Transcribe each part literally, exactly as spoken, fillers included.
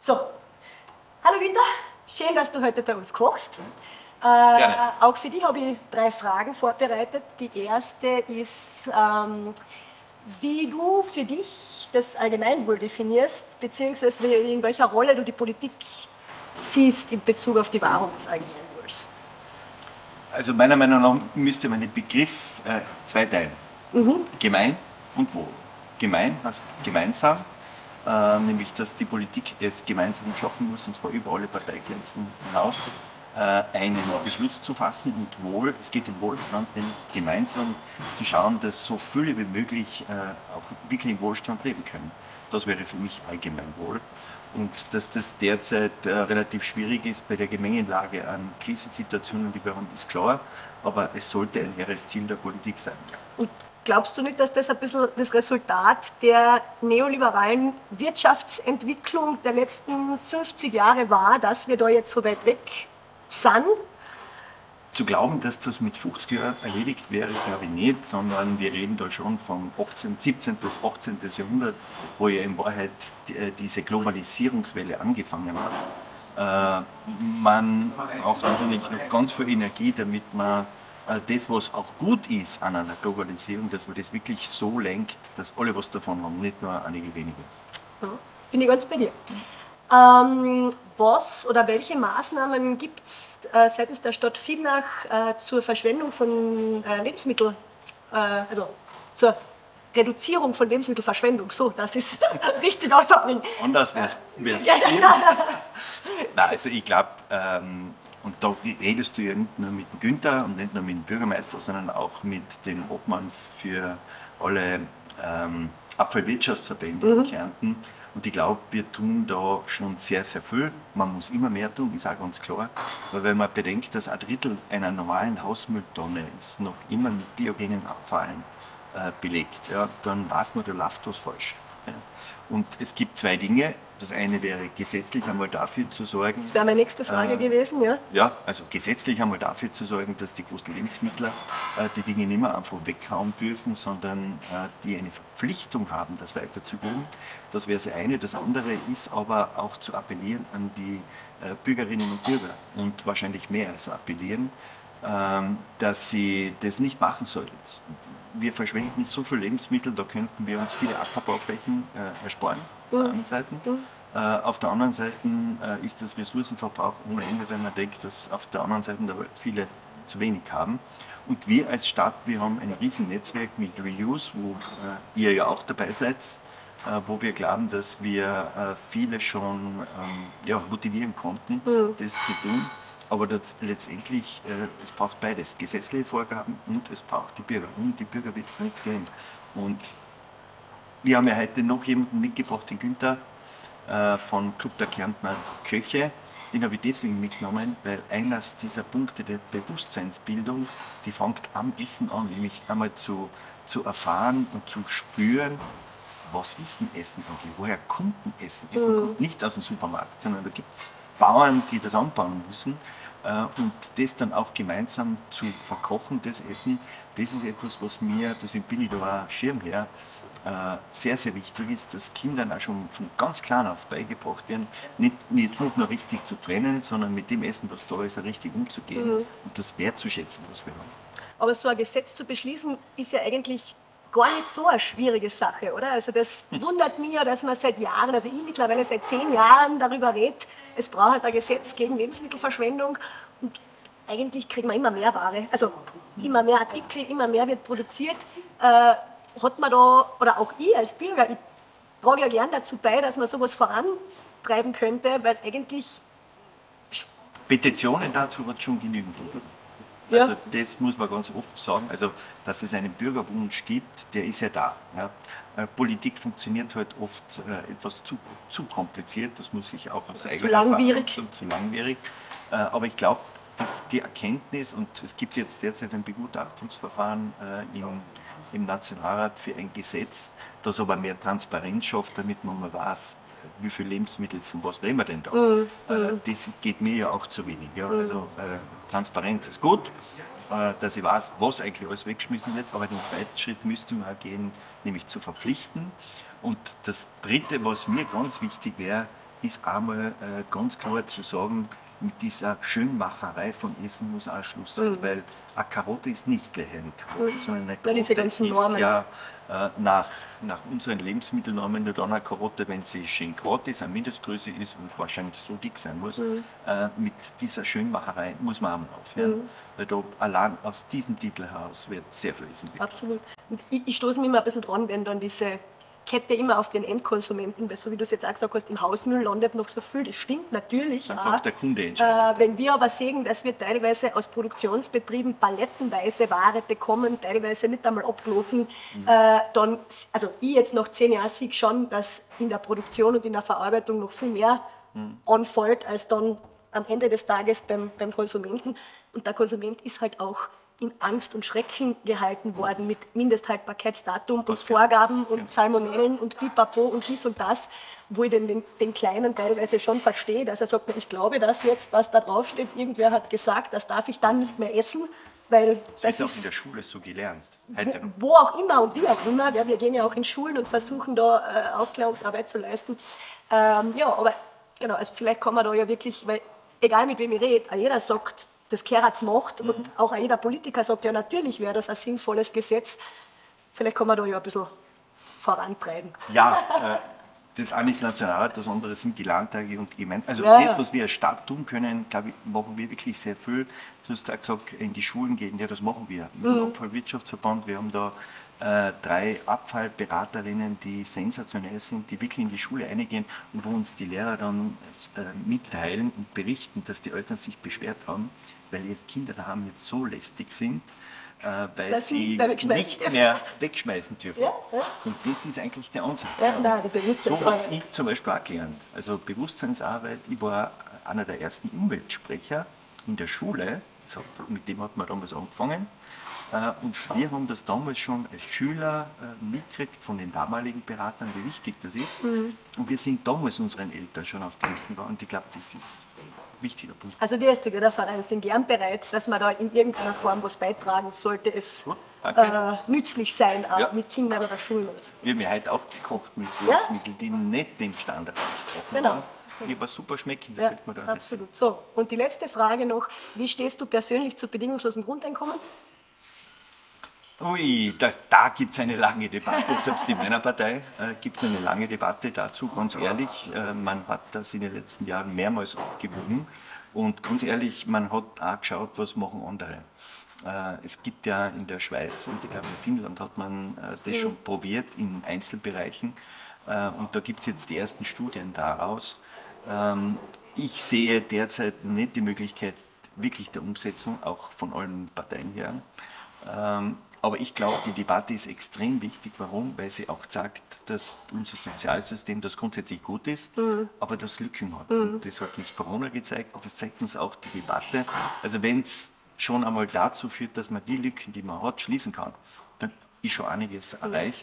So, hallo Günther, schön, dass du heute bei uns kochst. Äh, Gerne. Auch für dich habe ich drei Fragen vorbereitet. Die erste ist, ähm, wie du für dich das Allgemeinwohl definierst, beziehungsweise in welcher Rolle du die Politik siehst in Bezug auf die Wahrung des Allgemeinwohls. Also meiner Meinung nach müsste man den Begriff äh, zweiteilen. Mhm. Gemein und Wohl. Gemein heißt gemeinsam, äh, nämlich dass die Politik es gemeinsam schaffen muss, und zwar über alle Parteigrenzen hinaus, äh, einen Beschluss zu fassen, und Wohl, es geht im Wohlstand, denn gemeinsam zu schauen, dass so viele wie möglich äh, auch wirklich im Wohlstand leben können. Das wäre für mich Allgemeinwohl. Und dass das derzeit äh, relativ schwierig ist bei der Gemengelage an Krisensituationen, die wir haben, ist klar, aber es sollte ein hehres Ziel der Politik sein. Und glaubst du nicht, dass das ein bisschen das Resultat der neoliberalen Wirtschaftsentwicklung der letzten fünfzig Jahre war, dass wir da jetzt so weit weg sind? Zu glauben, dass das mit fünfzig Jahren erledigt wäre, glaube ich nicht, sondern wir reden da schon vom achtzehnten, siebzehnten bis achtzehnten Jahrhundert, wo ja in Wahrheit die, diese Globalisierungswelle angefangen hat. Äh, man braucht natürlich noch ganz viel Energie, damit man äh, das, was auch gut ist an einer Globalisierung, dass man das wirklich so lenkt, dass alle was davon haben, nicht nur einige wenige. Ja, bin ich ganz bei dir. Ähm, was oder welche Maßnahmen gibt es äh, seitens der Stadt Villach äh, zur Verschwendung von äh, Lebensmitteln, äh, also zur Reduzierung von Lebensmittelverschwendung? So, das ist richtig ausdrücken. Anders wäre es. Ja, nein, nein, nein, also ich glaube, ähm, und da redest du ja nicht nur mit dem Günther und nicht nur mit dem Bürgermeister, sondern auch mit dem Obmann für alle ähm, Abfallwirtschaftsverbände mhm. in Kärnten. Und ich glaube, wir tun da schon sehr, sehr viel. Man muss immer mehr tun, ist auch ganz klar. Weil wenn man bedenkt, dass ein Drittel einer normalen Hausmülltonne ist noch immer mit biogenen Abfallen äh, belegt, ja, dann weiß man, da läuft was falsch. Ja. Und es gibt zwei Dinge. Das eine wäre gesetzlich einmal dafür zu sorgen. Das wäre meine nächste Frage äh, gewesen, ja? Ja, also gesetzlich einmal dafür zu sorgen, dass die großen Lebensmittler äh, die Dinge nicht mehr einfach weghauen dürfen, sondern äh, die eine Verpflichtung haben, das weiterzugeben. Das wäre das eine. Das andere ist aber auch zu appellieren an die äh, Bürgerinnen und Bürger und wahrscheinlich mehr als appellieren, äh, dass sie das nicht machen sollten. Wir verschwenden so viel Lebensmittel, da könnten wir uns viele Ackerbauflächen äh, ersparen. Auf der einen Seite. Äh, auf der anderen Seite äh, ist das Ressourcenverbrauch ohne Ende, wenn man denkt, dass auf der anderen Seite der Welt viele zu wenig haben. Und wir als Stadt, wir haben ein riesen Netzwerk mit Reuse, wo äh, ihr ja auch dabei seid, äh, wo wir glauben, dass wir äh, viele schon ähm, ja, motivieren konnten, mhm. das zu tun. Aber das, letztendlich, äh, es braucht beides, gesetzliche Vorgaben und es braucht die Bürger. Und die Bürger wird es nicht gehen. Und wir haben ja heute noch jemanden mitgebracht, den Günther äh, von Club der Kärntner Köche. Den habe ich deswegen mitgenommen, weil eines dieser Punkte der Bewusstseinsbildung, die fängt am Essen an, nämlich einmal zu, zu erfahren und zu spüren, was ist denn Essen eigentlich, woher kommt denn Essen? Essen mhm. kommt nicht aus dem Supermarkt, sondern da gibt es Bauern, die das anbauen müssen. Und das dann auch gemeinsam zu verkochen, das Essen, das ist etwas, was mir, deswegen bin ich da auch Schirmherr, sehr, sehr wichtig ist, dass Kindern auch schon von ganz klein auf beigebracht werden, nicht, nicht, nicht nur richtig zu trennen, sondern mit dem Essen, was da ist, auch richtig umzugehen mhm. und das wertzuschätzen, was wir haben. Aber so ein Gesetz zu beschließen, ist ja eigentlich gar nicht so eine schwierige Sache, oder? Also das wundert mich ja, dass man seit Jahren, also ich mittlerweile seit zehn Jahren darüber redet, es braucht halt ein Gesetz gegen Lebensmittelverschwendung und eigentlich kriegen wir immer mehr Ware, also immer mehr Artikel, immer mehr wird produziert. Äh, hat man da, oder auch ich als Bürger, ich trage ja gern dazu bei, dass man sowas vorantreiben könnte, weil eigentlich... Petitionen dazu hat schon genügend. Ja. Also das muss man ganz offen sagen, also dass es einen Bürgerwunsch gibt, der ist ja da. Ja. Äh, Politik funktioniert halt oft äh, etwas zu, zu kompliziert, das muss ich auch aus eigener Erfahrung sagen, zu langwierig. Zu, zu langwierig. Äh, aber ich glaube, dass die Erkenntnis, und es gibt jetzt derzeit ein Begutachtungsverfahren äh, im, im Nationalrat für ein Gesetz, das aber mehr Transparenz schafft, damit man mal weiß, wie viele Lebensmittel, von was reden wir denn da? Mm, äh, mm. Das geht mir ja auch zu wenig. Ja? Mm. Also äh, Transparenz ist gut, äh, dass ich weiß, was eigentlich alles weggeschmissen wird, aber den zweiten Schritt müsste man auch gehen, nämlich zu verpflichten. Und das Dritte, was mir ganz wichtig wäre, ist einmal äh, ganz klar zu sagen, mit dieser Schönmacherei von Essen muss auch Schluss sein, Mhm. weil eine Karotte ist nicht gleich eine Karotte, Mhm. sondern eine Dann ist die Karotte ganzen ist Normen. ja äh, nach, nach unseren Lebensmittelnormen nur dann eine Karotte, wenn sie schön groß ist, eine Mindestgröße ist und wahrscheinlich so dick sein muss. Mhm. Äh, mit dieser Schönmacherei muss man einmal aufhören, Mhm. weil da allein aus diesem Titel heraus wird sehr viel Essen weg. Absolut. Und ich, ich stoße mich immer ein bisschen dran, wenn dann diese Kette immer auf den Endkonsumenten, weil so wie du es jetzt auch gesagt hast, im Hausmüll landet noch so viel, das stimmt natürlich. Dann auch. sagt der Kunde entscheidend. Äh, wenn wir aber sehen, dass wir teilweise aus Produktionsbetrieben palettenweise Ware bekommen, teilweise nicht einmal abgelaufen, mhm. äh, dann, also ich jetzt nach zehn Jahren sehe schon, dass in der Produktion und in der Verarbeitung noch viel mehr mhm. anfällt, als dann am Ende des Tages beim, beim Konsumenten. Und der Konsument ist halt auch in Angst und Schrecken gehalten worden mit Mindesthaltbarkeitsdatum und Vorgaben und ja. Salmonellen und Pipapo und dies und das, wo ich den, den, den Kleinen teilweise schon verstehe, dass er sagt, ich glaube, dass jetzt, was da draufsteht, irgendwer hat gesagt, das darf ich dann nicht mehr essen, weil das, das wird ist auch in der Schule so gelernt. Wo, wo auch immer und wie auch immer, ja, wir gehen ja auch in Schulen und versuchen da äh, Aufklärungsarbeit zu leisten. Ähm, ja, aber genau, also vielleicht kann man da ja wirklich, weil egal mit wem ich rede, jeder sagt, das gehört gemacht mhm. und auch jeder Politiker sagt, ja natürlich wäre das ein sinnvolles Gesetz. Vielleicht kann man da ja ein bisschen vorantreiben. Ja, äh, das eine ist Nationalrat, das andere sind die Landtage und Gemeinden. Also ja, das, ja. was wir als Stadt tun können, glaube ich, machen wir wirklich sehr viel. Du hast auch gesagt, in die Schulen gehen, ja, das machen wir. Mit dem mhm. Abfallwirtschaftsverband, wir haben da äh, drei Abfallberaterinnen, die sensationell sind, die wirklich in die Schule eingehen und wo uns die Lehrer dann äh, mitteilen und berichten, dass die Eltern sich beschwert haben, weil ihre Kinder daheim jetzt so lästig sind, äh, weil das sie nicht dürfen. mehr wegschmeißen dürfen. Ja, ja. Und das ist eigentlich der Ansatz. Ja, nein, die so habe ich zum Beispiel auch gelernt. Also Bewusstseinsarbeit, ich war einer der ersten Umweltsprecher in der Schule, das hat, mit dem hat man damals angefangen. Äh, und wir haben das damals schon als Schüler äh, mitgekriegt von den damaligen Beratern, wie wichtig das ist. Mhm. Und wir sind damals unseren Eltern schon auf den Hilfen gegangen und ich glaube, das ist wichtiger Punkt. Also wir als Together-Verein sind gern bereit, dass man da in irgendeiner Form was beitragen sollte, es äh, nützlich sein, auch ja. mit Kindern oder Schulen. Wir haben ja heute auch gekocht mit Lebensmitteln, ja? die nicht dem Standard entsprechen. Genau. Die aber super schmecken. Ja, man da absolut. Nicht. So, und die letzte Frage noch, wie stehst du persönlich zu bedingungslosem Grundeinkommen? Ui, da, da gibt es eine lange Debatte, selbst in meiner Partei äh, gibt es eine lange Debatte dazu, ganz ehrlich, äh, man hat das in den letzten Jahren mehrmals abgewogen und ganz ehrlich, man hat auch geschaut, was machen andere. Äh, es gibt ja in der Schweiz und ich glaube in Finnland hat man äh, das mhm. schon probiert in Einzelbereichen äh, und da gibt es jetzt die ersten Studien daraus. Ähm, ich sehe derzeit nicht die Möglichkeit wirklich der Umsetzung, auch von allen Parteien her. Ähm, Aber ich glaube, die Debatte ist extrem wichtig. Warum? Weil sie auch zeigt, dass unser Sozialsystem, das grundsätzlich gut ist, mhm. aber das Lücken hat. Mhm. Und das hat uns Corona gezeigt und das zeigt uns auch die Debatte. Also wenn es schon einmal dazu führt, dass man die Lücken, die man hat, schließen kann, dann ist schon einiges mhm. erreicht.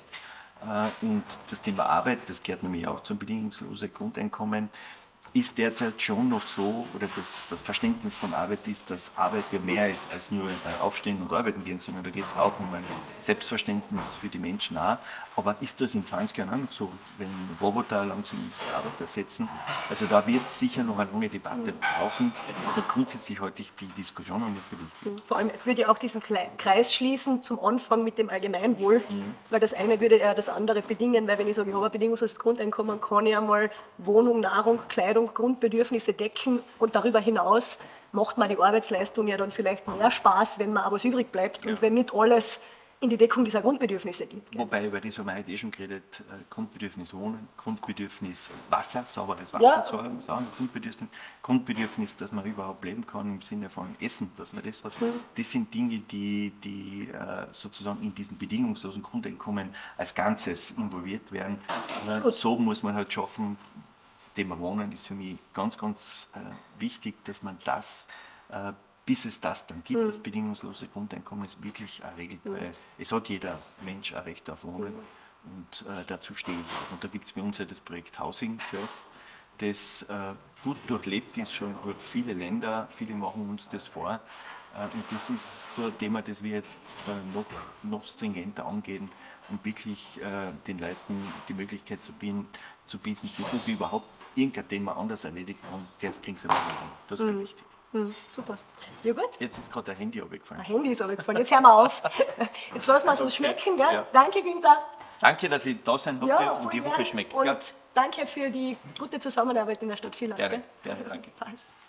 Und das Thema Arbeit, das gehört nämlich auch zum bedingungslosen Grundeinkommen, ist derzeit schon noch so, oder das, das Verständnis von Arbeit ist, dass Arbeit ja mehr ist als nur aufstehen und arbeiten gehen, sondern da geht es auch um ein Selbstverständnis für die Menschen auch. Aber ist das in zwanzig Jahren auch noch so, wenn Roboter langsam unsere Arbeit ersetzen? Also da wird es sicher noch eine lange Debatte brauchen. Aber grundsätzlich halte ich die Diskussion noch für wichtig. Vor allem, es würde ja auch diesen Kreis schließen zum Anfang mit dem Allgemeinwohl, mhm. weil das eine würde ja das andere bedingen, weil wenn ich sage, ich habe ein bedingungsloses Grundeinkommen, kann ich einmal Wohnung, Nahrung, Kleidung, Grundbedürfnisse decken und darüber hinaus macht man die Arbeitsleistung ja dann vielleicht mehr Spaß, wenn man aber was übrig bleibt ja. und wenn nicht alles in die Deckung dieser Grundbedürfnisse geht. Wobei, über das haben wir heute eh schon geredet, Grundbedürfnis Wohnen, Grundbedürfnis Wasser, sauberes Wasser ja. zu haben, Grundbedürfnis, Grundbedürfnis, dass man überhaupt leben kann im Sinne von Essen, dass man das hat. Mhm. Das sind Dinge, die, die sozusagen in diesem bedingungslosen Grundeinkommen als Ganzes involviert werden. Absolut. So muss man halt schaffen. Thema Wohnen ist für mich ganz, ganz äh, wichtig, dass man das, äh, bis es das dann gibt, mhm. das bedingungslose Grundeinkommen ist wirklich erregelt, mhm. weil es hat jeder Mensch ein Recht auf Wohnen mhm. und äh, dazu stehe ich. Und da gibt es bei uns ja das Projekt Housing First, das äh, gut durchlebt ist schon durch viele Länder, viele machen uns das vor äh, und das ist so ein Thema, das wir jetzt äh, noch, noch stringenter angehen, um wirklich äh, den Leuten die Möglichkeit zu bieten, zu bieten, bevor sie überhaupt irgendein Thema anders erledigt und jetzt kriegen sie eine Lösung. Das ist mhm. wichtig. Mhm. Super. Ja gut. Jetzt ist gerade ein Handy abgefallen. Ein Handy ist abgefallen. Jetzt hören wir auf. Jetzt lassen wir es uns okay. schmecken. Gell? Ja. Danke, Günther. Danke, dass ich da sein durfte ja, und die Woche schmeckt. Und ja. danke für die gute Zusammenarbeit in der Stadt Villach. Gerne, gerne, danke.